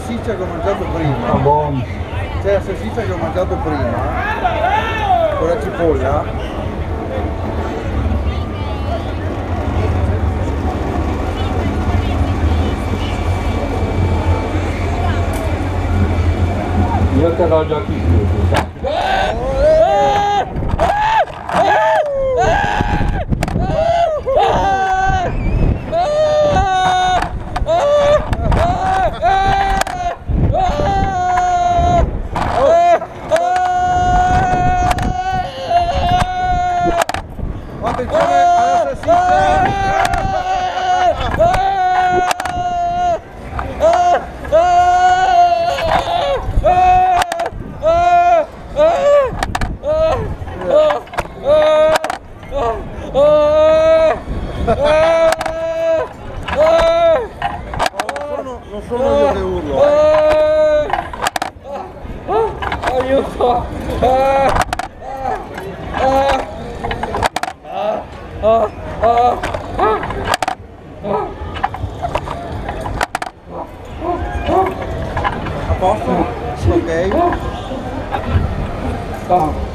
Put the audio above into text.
salsiccia che ho mangiato prima. Ah, buono. C'è la salsiccia che ho mangiato prima con la cipolla. Io te l'ho già più, sai. Attenzione alla salsiccia! Non sono io che urlo. Aiuto! A posto? Ok?